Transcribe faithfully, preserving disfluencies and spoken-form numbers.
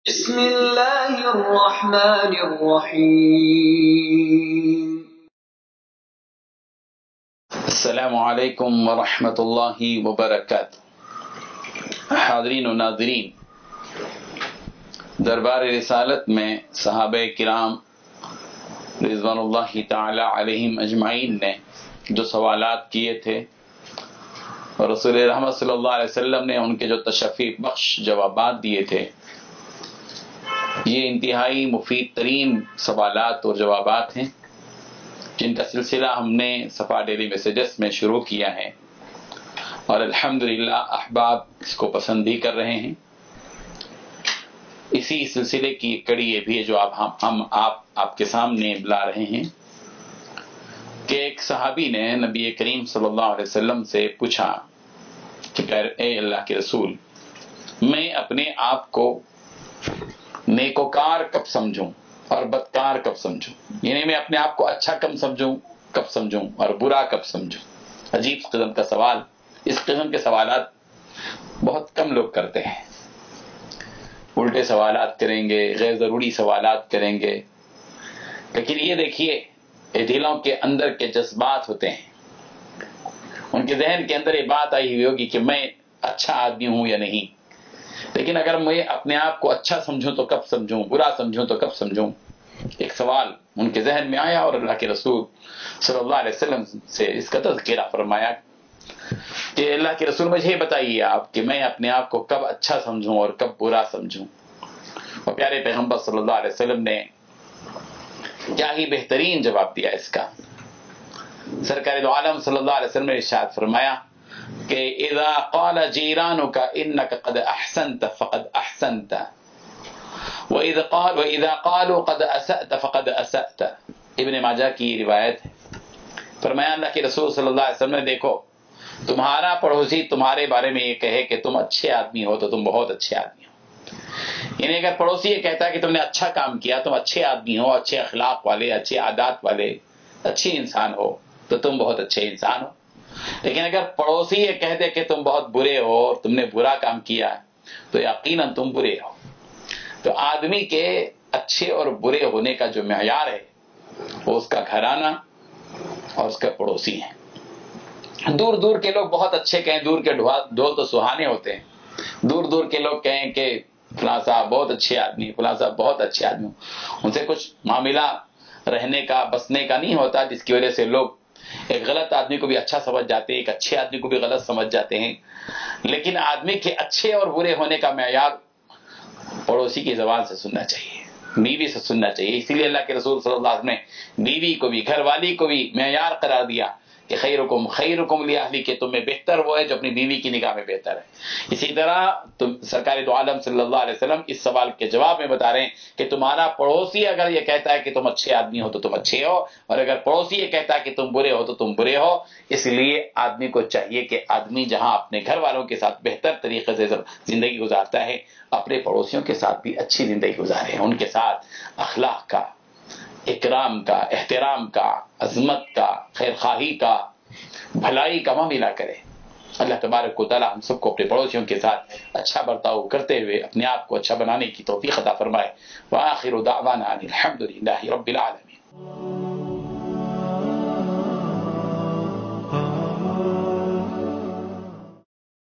بسم اللہ الرحمن الرحیم۔ السلام علیکم ورحمۃ اللہ وبرکاتہ۔ حاضرین و ناظرین، دربار رسالت میں صحابہ کرام رضوان اللہ تعالی علیہم اجمعین نے جو سوالات کیے تھے اور رسول رحمت صلی اللہ علیہ وسلم نے ان کے جو تشفی بخش جوابات دیے تھے، یہ انتہائی مفید ترین سوالات اور جوابات ہیں جن کا سلسلہ ہم نے صفا ڈیلی میسیجز میں شروع کیا ہے، اور الحمدللہ احباب اس کو پسند بھی کر رہے ہیں۔ اسی سلسلے کی کڑی یہ بھی ہے جو آپ ہم, ہم آپ آپ کے سامنے لا رہے ہیں کہ ایک صحابی نے نبی کریم صلی اللہ علیہ وسلم سے پوچھا کہ اے اللہ کے رسول، میں اپنے آپ کو نیکوکار کب سمجھوں اور بدکار کب سمجھوں؟ یعنی میں اپنے آپ کو اچھا کب سمجھوں کب سمجھوں اور برا کب سمجھوں؟ عجیب قسم کا سوال۔ اس قسم کے سوالات بہت کم لوگ کرتے ہیں، الٹے سوالات کریں گے، غیر ضروری سوالات کریں گے، لیکن یہ دیکھیے دلوں کے اندر کے جذبات ہوتے ہیں، ان کے ذہن کے اندر یہ بات آئی ہوئی ہوگی کہ میں اچھا آدمی ہوں یا نہیں، لیکن اگر میں اپنے آپ کو اچھا سمجھوں تو کب سمجھوں، برا سمجھوں تو کب سمجھوں؟ ایک سوال ان کے ذہن میں آیا اور اللہ کے رسول صلی اللہ علیہ وسلم سے اس کا تذکرہ فرمایا کہ اللہ کے رسول مجھے بتائیے آپ کہ میں اپنے آپ کو کب اچھا سمجھوں اور کب برا سمجھوں؟ اور پیارے پیغمبر صلی اللہ علیہ وسلم نے کیا ہی بہترین جواب دیا اس کا۔ سرکار دو عالم صلی اللہ علیہ وسلم نے ارشاد فرمایا کہ اذا قال جیرانک انک قد احسنت فقد احسنت واذا قال واذا قالوا قد اسأت فقد اسأت۔ ابن ماجہ کی روایت ہے۔ فرمایا اللہ کے رسول صلی اللہ علیہ وسلم نے دیکھو، تمہارا پڑوسی تمہارے بارے میں یہ کہے کہ تم اچھے آدمی ہو تو تم بہت اچھے آدمی ہو، یعنی اگر پڑوسی یہ کہتا ہے کہ تم نے اچھا کام کیا، تم اچھے آدمی ہو، اچھے اخلاق والے، اچھے عادات والے، اچھی انسان ہو تو تم بہت اچھے انسان ہو، لیکن اگر پڑوسی یہ کہہ دے کہ تم بہت برے ہو اور تم نے برا کام کیا تو یقیناً تم برے ہو۔ تو آدمی کے اچھے اور برے ہونے کا جو معیار ہے وہ اس کا گھرانہ اور اس کا پڑوسی ہے۔ دور دور کے لوگ بہت اچھے کہیں، دور کے ڈھول تو سہانے ہوتے ہیں، دور دور کے لوگ کہیں کہ فلاں صاحب بہت اچھے آدمی، فلاں صاحب بہت اچھے آدمی، ان سے کچھ معاملہ رہنے کا بسنے کا نہیں ہوتا، جس کی وجہ سے لوگ ایک غلط آدمی کو بھی اچھا سمجھ جاتے ہیں، ایک اچھے آدمی کو بھی غلط سمجھ جاتے ہیں۔ لیکن آدمی کے اچھے اور برے ہونے کا معیار پڑوسی کی زبان سے سننا چاہیے، بیوی سے سننا چاہیے۔ اسی لیے اللہ کے رسول صلی اللہ علیہ وسلم نے بیوی کو بھی، گھر والی کو بھی معیار قرار دیا کہ خیرکم خیرکم لاہلی، کہ تم میں بہتر وہ ہے جو اپنی بیوی کی نگاہ میں بہتر ہے۔ اسی طرح تم سرکار دو عالم صلی اللہ علیہ وسلم اس سوال کے جواب میں بتا رہے ہیں کہ تمہارا پڑوسی اگر یہ کہتا ہے کہ تم اچھے آدمی ہو تو تم اچھے ہو، اور اگر پڑوسی یہ کہتا ہے کہ تم برے ہو تو تم برے ہو۔ اس لیے آدمی کو چاہیے کہ آدمی جہاں اپنے گھر والوں کے ساتھ بہتر طریقے سے زندگی گزارتا ہے، اپنے پڑوسیوں کے ساتھ بھی اچھی زندگی گزارے، ان کے ساتھ اخلاق کا، اکرام کا، احترام کا، عظمت کا، خیر خواہی کا، بھلائی کا معاملہ کرے۔ اللہ تبارک و تعالی ہم سب کو اپنے پڑوسیوں کے ساتھ اچھا برتاؤ کرتے ہوئے اپنے آپ کو اچھا بنانے کی توفیق عطا فرمائے۔ وآخر دعوانا ان الحمد للہ رب العالمین۔